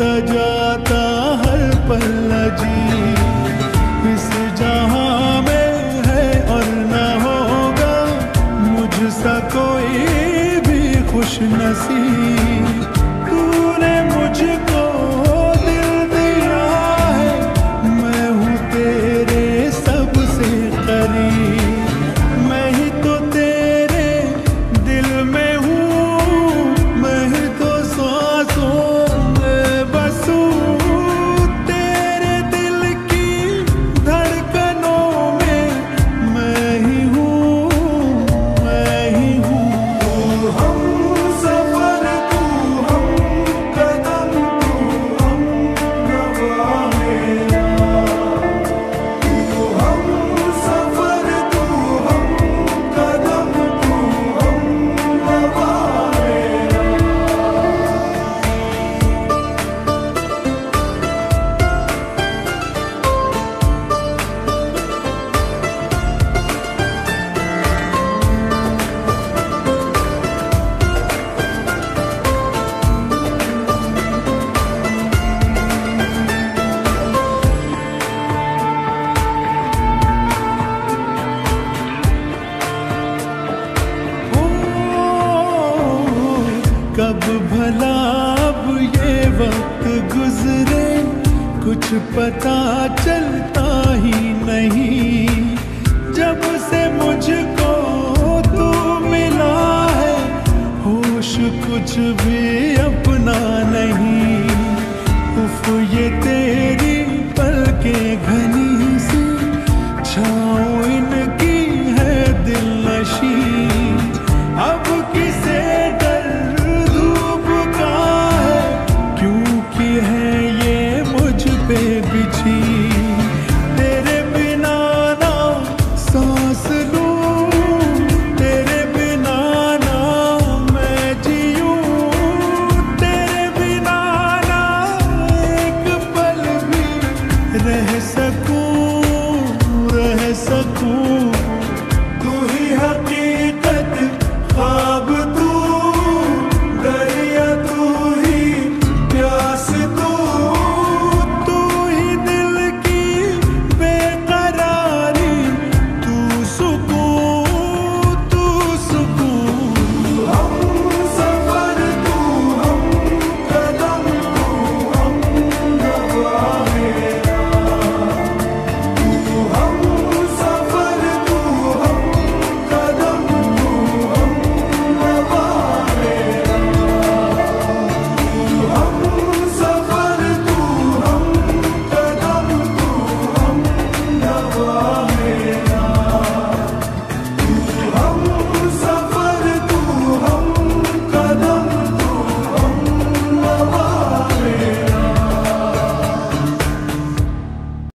आता जाता हर पल अजीब, इस जहां में है और न होगा मुझसा कोई भी खुश नसीब। तूने मुझको दिल दिया है, मैं हूँ तेरे सबसे करीब, मैं ही तो तेरे दिल में हूँ, मैं ही तो सांसों में बसूं, तेरे दिल की धड़कनों में मैं ही हूँ, मैं ही हूँ। तू हम सफर, तू हम कदम, तू हम नवा मेरा, तू हम सफर, तू हम कदम, तू हम नवा मेरा। कब भला अब ये वक्त गुजरे, कुछ पता चलता ही नहीं, जब से मुझको तू मिला है होश कुछ भी